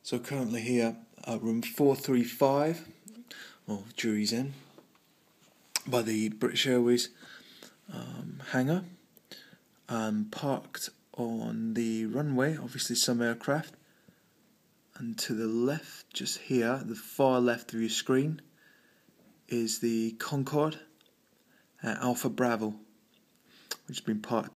So currently here at room 435, or jury's in, by the British Airways hangar, parked on the runway, obviously some aircraft, and to the left, just here, the far left of your screen, is the Concorde Alpha-Bravo, which has been parked